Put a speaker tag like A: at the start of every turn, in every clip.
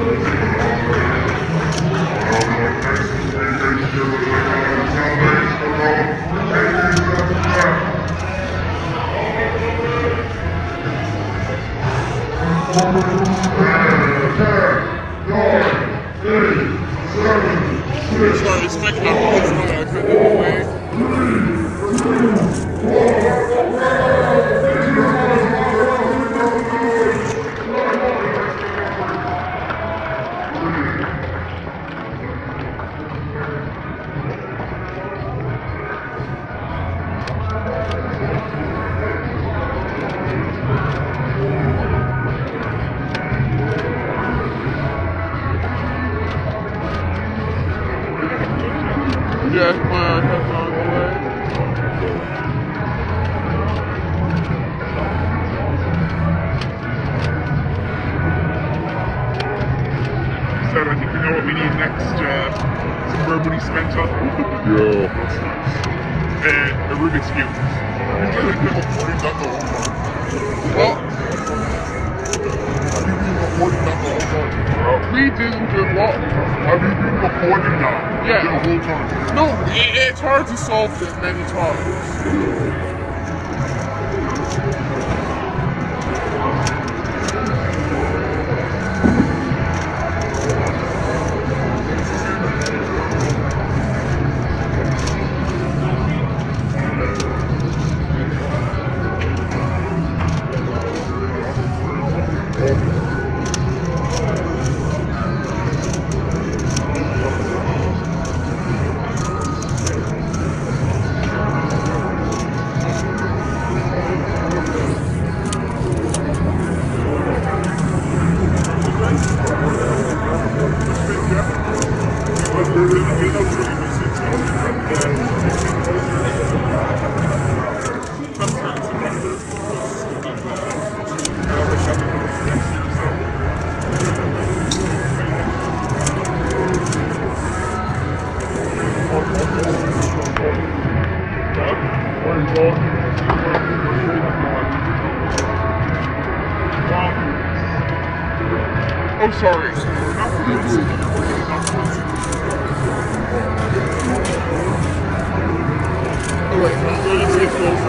A: Sorry, it's making up a way. Yeah, my head's on the way. So I think we know what we need next. Some verbally spent up.
B: Yeah.
A: A Rubik's Cube. Well, we didn't do what?
B: Have you been recording that?
A: Yeah.
B: The whole time?
A: No, it's hard to solve this many times. Oh, sorry. Oh, wait, let's see if it's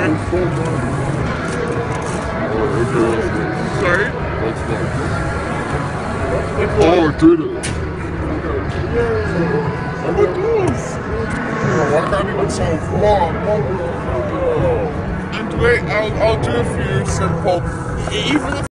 A: sorry?
B: Oh, I did it.
A: Oh, it does.
B: Why can't you solve? Come on.
A: And wait, I'll do a few simple, even if